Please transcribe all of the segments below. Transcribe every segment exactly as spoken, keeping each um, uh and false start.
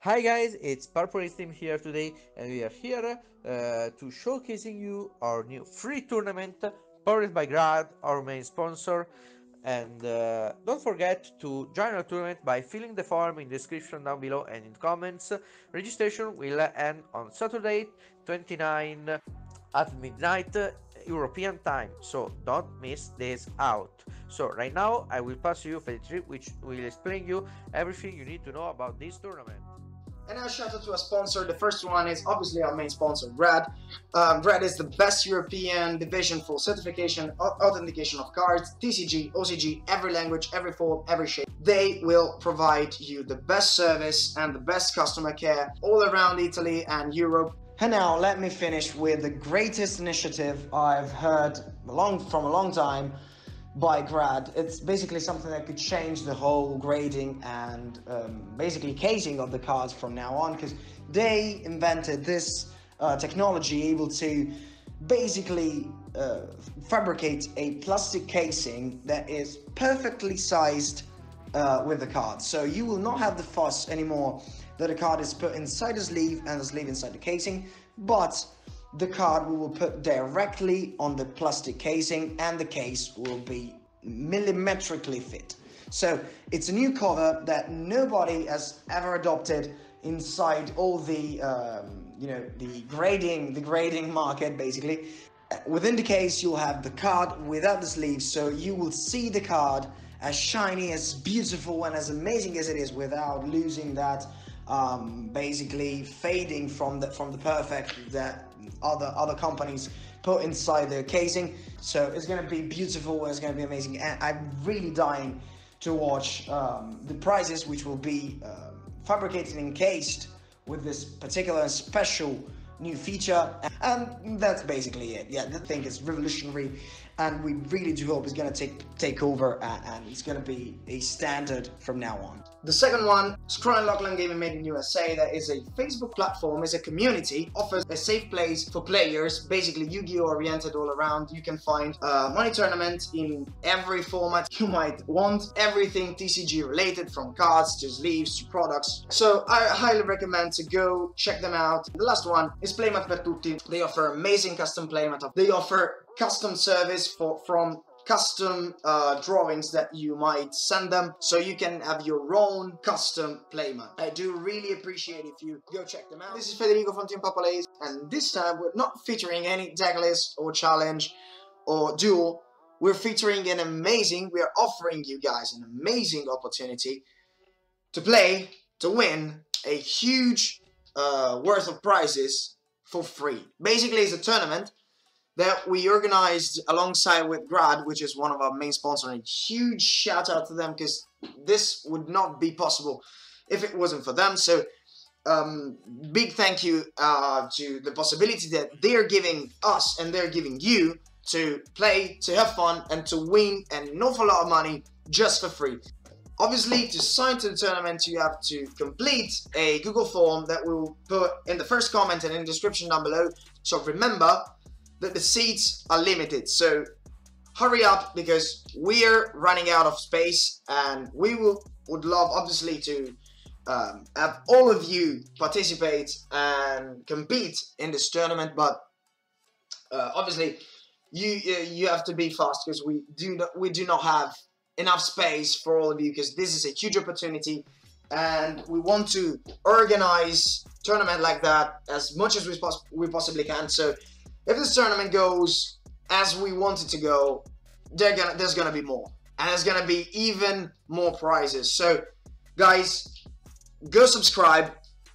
Hi guys, it's Purple Team here today, and we are here uh, to showcasing you our new free tournament powered by Grad, our main sponsor. And uh, don't forget to join our tournament by filling the form in the description down below and in comments. Registration will end on Saturday, twenty-ninth at midnight uh, European time, so don't miss this out. So right now I will pass you Felitri, which will explain you everything you need to know about this tournament. And now shout out to a sponsor. The first one is obviously our main sponsor, Grad. Um, Grad is the best European division for certification, authentication of cards, T C G, O C G, every language, every form, every shape. They will provide you the best service and the best customer care all around Italy and Europe. And now let me finish with the greatest initiative I've heard long, from a long time by Grad. It's basically something that could change the whole grading and um, basically casing of the cards from now on, because they invented this uh, technology able to basically uh, fabricate a plastic casing that is perfectly sized uh, with the card. So you will not have the fuss anymore that a card is put inside the sleeve and the sleeve inside the casing, but the card we will put directly on the plastic casing and the case will be millimetrically fit. So it's a new cover that nobody has ever adopted inside all the um, you know the grading the grading market. Basically within the case you'll have the card without the sleeves, so you will see the card as shiny, as beautiful and as amazing as it is without losing that um, basically fading from the from the perfect that other other companies put inside their casing. So it's going to be beautiful, it's going to be amazing, and I'm really dying to watch um, the prizes, which will be uh, fabricated and encased with this particular special new feature. And that's basically it. Yeah, I think it's revolutionary, and we really do hope it's going to take take over, and, and it's going to be a standard from now on. The second one, Scroll and Lockland Gaming Made in U S A, that is a Facebook platform, is a community, offers a safe place for players, basically Yu-Gi-Oh oriented all around. You can find uh, money tournaments in every format you might want, everything T C G related, from cards to sleeves to products. So I highly recommend to go check them out. The last one is Playmat per Tutti. They offer amazing custom playmat. They offer custom service for from custom uh, drawings that you might send them, so you can have your own custom playmat. I do really appreciate if you go check them out. This is Federico from Team Papalese, and this time we're not featuring any deck list or challenge or duel. We're featuring an amazing, we are offering you guys an amazing opportunity to play, to win a huge uh, worth of prizes for free. Basically, it's a tournament that we organized alongside with Grad, which is one of our main sponsors. A huge shout out to them, because this would not be possible if it wasn't for them. So um, big thank you uh, to the possibility that they're giving us and they're giving you to play, to have fun, and to win an awful lot of money just for free. Obviously, to sign to the tournament, you have to complete a Google form that we will put in the first comment and in the description down below. So remember that the seats are limited, so hurry up, because we're running out of space, and we will would love obviously to um, have all of you participate and compete in this tournament, but uh, obviously you you have to be fast, because we do not we do not have enough space for all of you, because this is a huge opportunity and we want to organize tournament like that as much as we, poss we possibly can. So if this tournament goes as we want it to go, gonna, there's gonna be more, and there's gonna be even more prizes. So guys, go subscribe,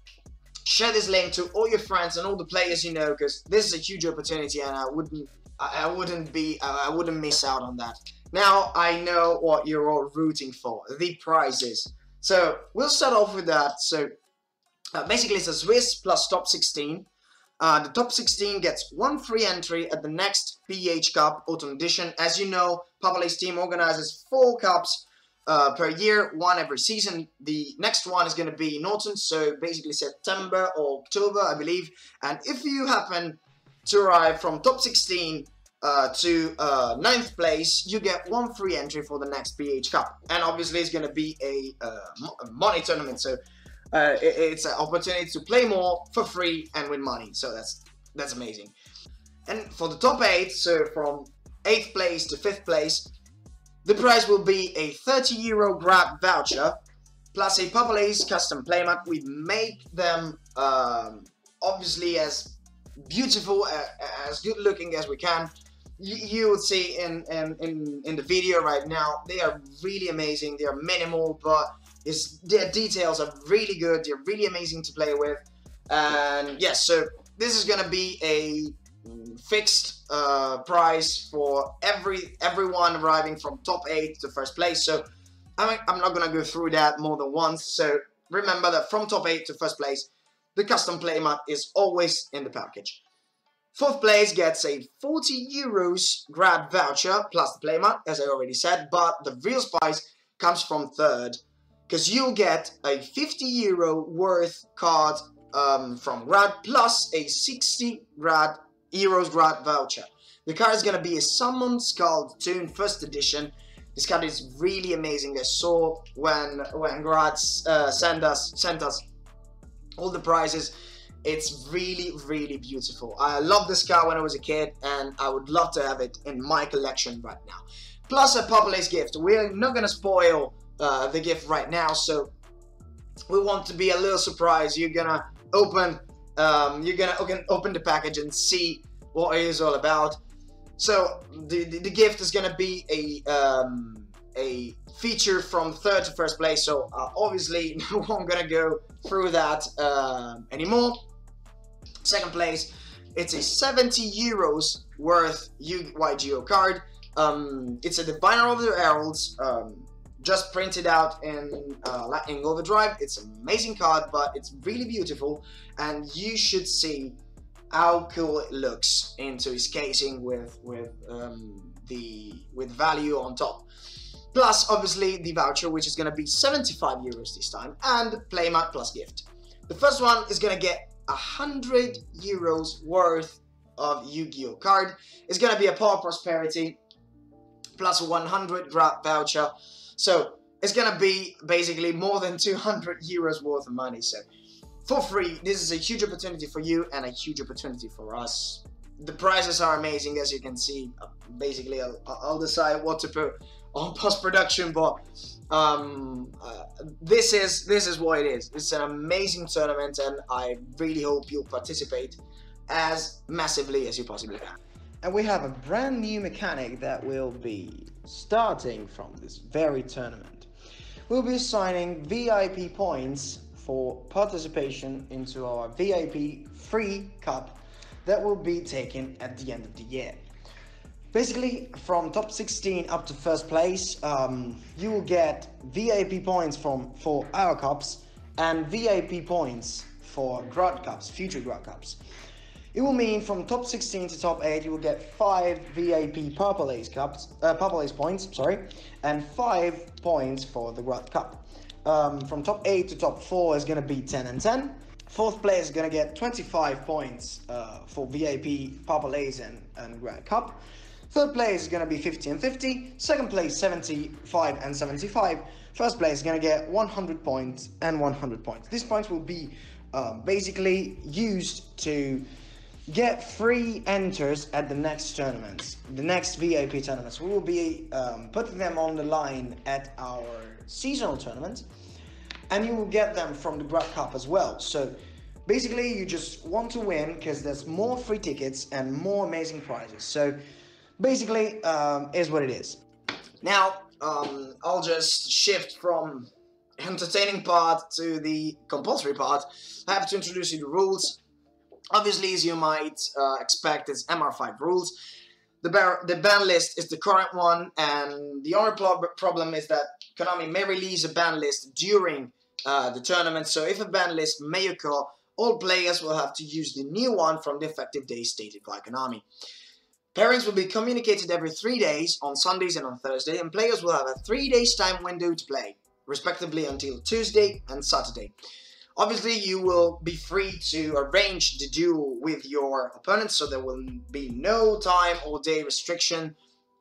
share this link to all your friends and all the players you know, because this is a huge opportunity, and I wouldn't I, I wouldn't be I wouldn't miss out on that. Now I know what you're all rooting for, the prizes. So we'll start off with that. So uh, basically it's a Swiss plus top sixteen. Uh, the top sixteen gets one free entry at the next P H Cup Autumn Edition. As you know, Papalese team organizes four cups uh, per year, one every season. The next one is going to be in autumn, so basically September or October, I believe. And if you happen to arrive from top sixteen uh, to uh, ninth place, you get one free entry for the next P H Cup. And obviously it's going to be a, uh, a money tournament, so Uh, it, it's an opportunity to play more for free and win money. So that's that's amazing. And for the top eight, so from eighth place to fifth place, the prize will be a thirty euro grab voucher plus a Populace custom playmat. We make them um, obviously as beautiful, uh, as good looking as we can. You, you will see in, in, in, in the video right now, they are really amazing. They are minimal, but it's, their details are really good. They're really amazing to play with. And yes, so this is gonna be a fixed uh, price for every everyone arriving from top eight to first place. So I'm, I'm not gonna go through that more than once. So remember that from top eight to first place, the custom playmat is always in the package. Fourth place gets a forty euros grab voucher plus the playmat, as I already said, but the real prize comes from third, because you'll get a fifty euro worth card um, from Grad plus a sixty grad euros grad voucher. The card is gonna be a Summon Skull Toon first edition. This card is really amazing. I saw when when Grad uh, sent us sent us all the prizes. It's really, really beautiful. I loved this card when I was a kid, and I would love to have it in my collection right now. Plus a Populace gift. We're not gonna spoil uh, the gift right now, so we want to be a little surprised. You're gonna open, um, you're gonna open, open the package and see what it is all about. So the the, the gift is gonna be a um, a feature from third to first place. So uh, obviously, no one gonna go through that uh, anymore. Second place, it's a seventy euros worth Y G O card. Um, it's a Diviner of the Heralds, um, just printed out in uh, Lightning Overdrive. It's an amazing card, but it's really beautiful, and you should see how cool it looks into his casing with with um, the with value on top. Plus, obviously, the voucher, which is going to be seventy-five euros this time, and playmat plus gift. The first one is going to get one hundred euros worth of Yu-Gi-Oh card. It's going to be a Power Prosperity plus one hundred grab voucher. So it's going to be basically more than two hundred euros worth of money. So for free, this is a huge opportunity for you and a huge opportunity for us. The prizes are amazing, as you can see. Basically, I'll, I'll decide what to put on post-production, but um, uh, this is this is what it is. It's an amazing tournament, and I really hope you'll participate as massively as you possibly can. And we have a brand new mechanic that will be starting from this very tournament. We'll be assigning V I P points for participation into our V I P free cup that will be taken at the end of the year. Basically, from top sixteen up to first place, um, you will get V I P points from for our cups and V I P points for Grad Cups, future Grad Cups. It will mean from top sixteen to top eight, you will get five V I P Populace cups, uh, Populace points, sorry, and five points for the Grad Cup. Um, from top eight to top four is going to be ten and ten. Fourth place is going to get twenty-five points uh, for V I P Populace and, and Grad Cup. Third place is going to be fifty and fifty. Second place, seventy-five and seventy-five. First place is going to get one hundred points and one hundred points. These points will be um, basically used to get free enters at the next tournaments, the next V I P tournaments. We will be um, putting them on the line at our seasonal tournament, and you will get them from the Grad Cup as well. So basically, you just want to win because there's more free tickets and more amazing prizes. So basically, um, is what it is. Now, um, I'll just shift from entertaining part to the compulsory part. I have to introduce you the rules. Obviously, as you might uh, expect, it's M R five rules. The, bar the ban list is the current one, and the only pro problem is that Konami may release a ban list during uh, the tournament. So if a ban list may occur, all players will have to use the new one from the effective day stated by Konami. Pairings will be communicated every three days on Sundays and on Thursday, and players will have a three days time window to play, respectively until Tuesday and Saturday. Obviously, you will be free to arrange the duel with your opponent, so there will be no time or day restriction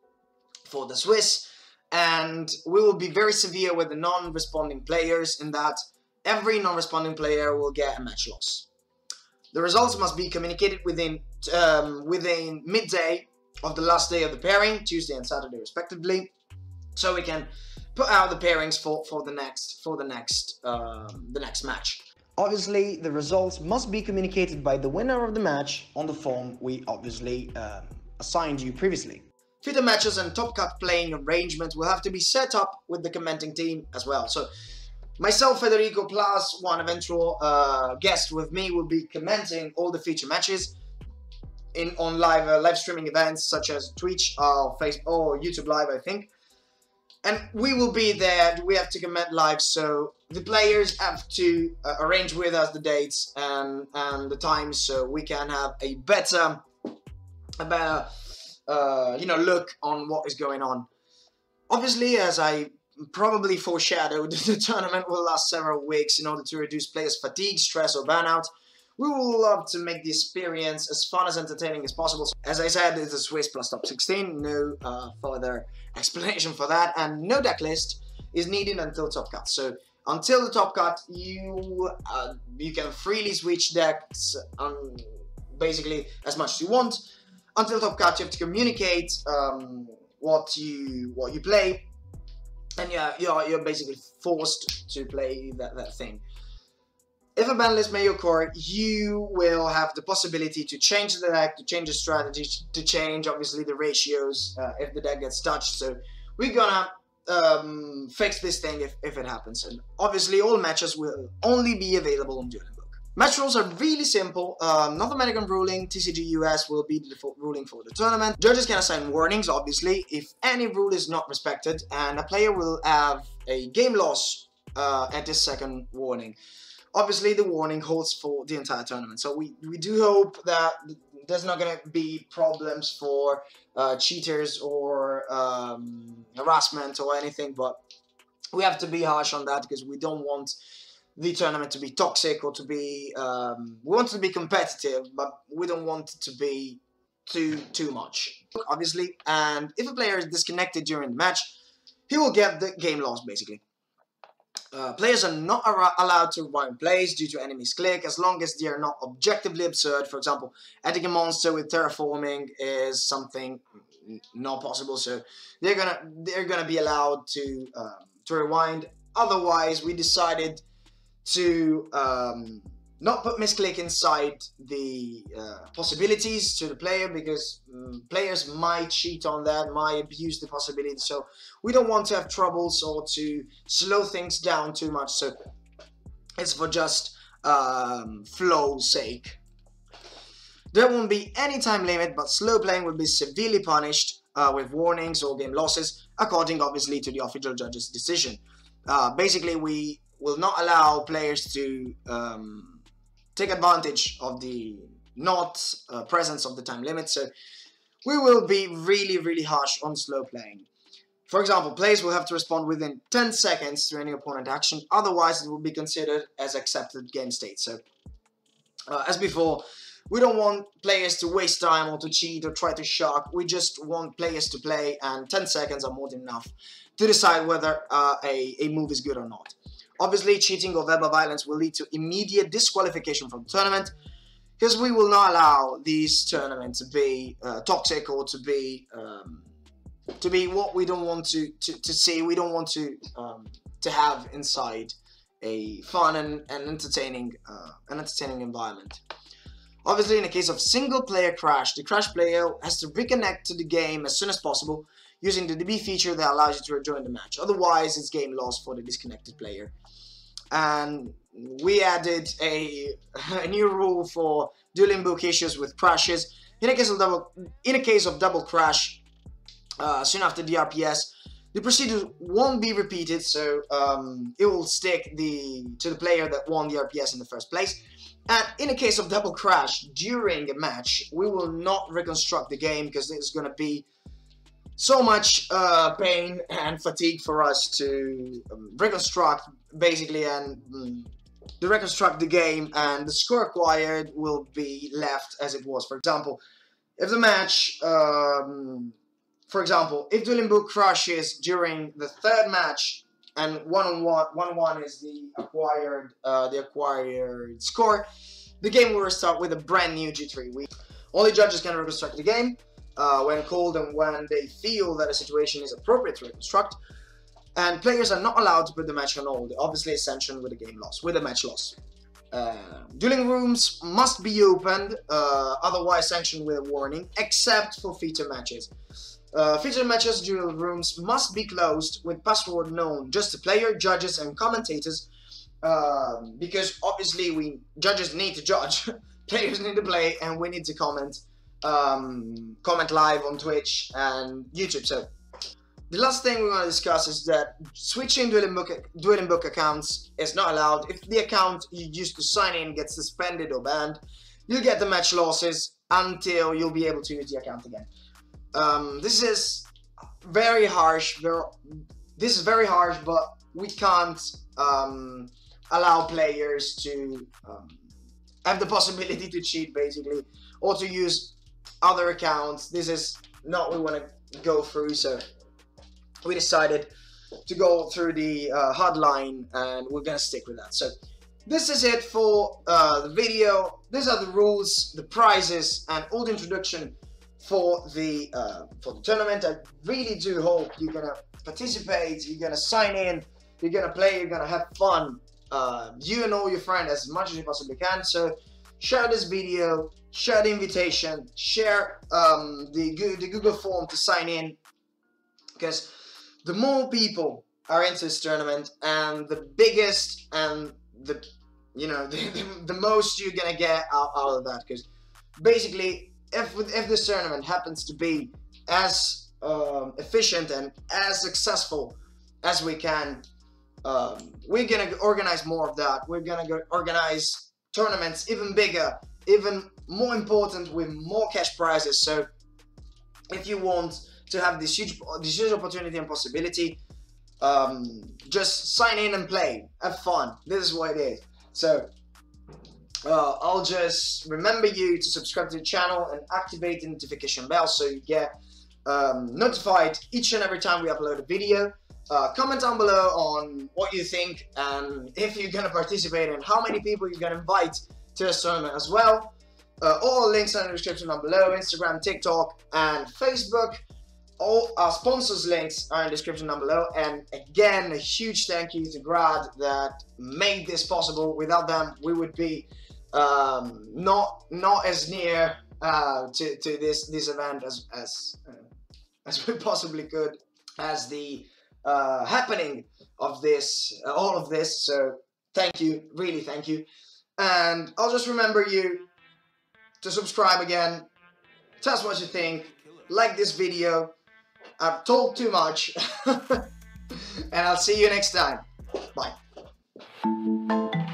for the Swiss, and we will be very severe with the non-responding players in that every non-responding player will get a match loss. The results must be communicated within um, within midday of the last day of the pairing, Tuesday and Saturday respectively, so we can put out the pairings for for the next for the next um, the next match. Obviously, the results must be communicated by the winner of the match on the form we obviously um, assigned you previously. Future matches and Top Cut playing arrangement will have to be set up with the commenting team as well. So myself, Federico, plus one eventual uh, guest with me will be commenting all the future matches in on live uh, live streaming events such as Twitch or Facebook or YouTube Live, I think. And we will be there. We have to comment live, so the players have to uh, arrange with us the dates and and the times, so we can have a better, a better, uh, you know, look on what is going on. Obviously, as I probably foreshadowed, the tournament will last several weeks in order to reduce players' fatigue, stress, or burnout. We will love to make the experience as fun as entertaining as possible. As I said, it's a Swiss plus top sixteen, no uh, further explanation for that, and no deck list is needed until Top Cut. So until the Top Cut, you uh, you can freely switch decks um, basically as much as you want. Until Top Cut, you have to communicate um, what you what you play, and yeah, you're you're basically forced to play that that thing. If a ban list may occur, you will have the possibility to change the deck, to change the strategy, to change obviously the ratios uh, if the deck gets touched. So we're gonna um, fix this thing if, if it happens. And obviously all matches will only be available on Dueling Book. Match rules are really simple. Um, North American ruling, T C G U S will be the default ruling for the tournament. Judges can assign warnings, obviously, if any rule is not respected, and a player will have a game loss uh, at this second warning. Obviously, the warning holds for the entire tournament, so we, we do hope that there's not going to be problems for uh, cheaters or um, harassment or anything, but we have to be harsh on that because we don't want the tournament to be toxic or to be... Um, we want it to be competitive, but we don't want it to be too, too much, obviously. And if a player is disconnected during the match, he will get the game loss, basically. Uh, players are not allowed to rewind plays due to enemies' click as long as they are not objectively absurd. For example, adding a monster with terraforming is something not possible, so they're gonna they're gonna be allowed to um, to rewind. Otherwise, we decided to um, not put misclick inside the uh, possibilities to the player because um, players might cheat on that, might abuse the possibility. So we don't want to have troubles or to slow things down too much. So it's for just um, flow's sake. There won't be any time limit, but slow playing will be severely punished uh, with warnings or game losses, according obviously to the official judge's decision. Uh, basically, we will not allow players to um, take advantage of the not uh, presence of the time limit, so we will be really, really harsh on slow playing. For example, players will have to respond within ten seconds to any opponent action, otherwise it will be considered as accepted game state. So, uh, as before, we don't want players to waste time or to cheat or try to shock. We just want players to play, and ten seconds are more than enough to decide whether uh, a, a move is good or not. Obviously, cheating or verbal violence will lead to immediate disqualification from the tournament, because we will not allow these tournaments to be uh, toxic or to be um, to be what we don't want to, to, to see. We don't want to um, to have inside a fun and, and entertaining uh, an entertaining environment. Obviously, in the case of single player crash, the crash player has to reconnect to the game as soon as possible using the D B feature that allows you to rejoin the match. Otherwise, it's game loss for the disconnected player. And we added a, a new rule for Dueling Book issues with crashes. In a case of double, in a case of double crash, uh, soon after the R P S, the procedure won't be repeated, so um, it will stick the to the player that won the R P S in the first place. And in a case of double crash during a match, we will not reconstruct the game because there's going to be so much uh, pain and fatigue for us to um, reconstruct, basically, and um, to reconstruct the game, and the score acquired will be left as it was. For example, if the match, um, for example, if Dueling Book crashes during the third match and one on one, one one is the acquired, uh, the acquired score. The game will restart with a brand new G three. We only judges can reconstruct the game uh, when called and when they feel that a situation is appropriate to reconstruct. And players are not allowed to put the match on hold. Obviously, it's sanctioned with a game loss, with a match loss. Uh, dueling rooms must be opened, uh, otherwise sanctioned with a warning, except for feature matches. Uh, feature matches, duel rooms must be closed with password known just to player, judges, and commentators, uh, because obviously we judges need to judge, players need to play, and we need to comment, um, comment live on Twitch and YouTube. So the last thing we want to discuss is that switching Dueling Book, Dueling Book accounts is not allowed. If the account you used to sign in gets suspended or banned, you'll get the match losses until you'll be able to use the account again. Um, this is very harsh. Very, this is very harsh, but we can't um, allow players to um, have the possibility to cheat, basically, or to use other accounts. This is not what we want to go through, so we decided to go through the uh, hotline, and we're gonna stick with that. So this is it for uh, the video. These are the rules, the prizes, and all the introduction for the uh, for the tournament. I really do hope you're gonna participate, you're gonna sign in, you're gonna play, you're gonna have fun, uh, you and all your friends as much as you possibly can. So share this video, share the invitation, share um, the, the Google form to sign in, because the more people are into this tournament, and the biggest and the, you know, the, the, the most you're gonna get out, out of that. Because basically, if if this tournament happens to be as um, efficient and as successful as we can, um, we're gonna organize more of that. We're gonna go organize tournaments even bigger, even more important, with more cash prizes. So if you want to have this huge, this huge opportunity and possibility, um, just sign in and play, have fun. This is what it is. So uh, I'll just remember you to subscribe to the channel and activate the notification bell so you get um, notified each and every time we upload a video. Uh, comment down below on what you think and if you're gonna participate and how many people you're gonna invite to this tournament as well. Uh, all links are in the description down below: Instagram, TikTok, and Facebook. All our sponsors links are in the description down below. And again, a huge thank you to Grad that made this possible. Without them, we would be um, not not as near uh, to, to this this event as as uh, as we possibly could, as the uh, happening of this, uh, all of this. So thank you, really thank you. And I'll just remember you to subscribe again. Tell us what you think. Like this video. I've talked too much. And I'll see you next time. Bye.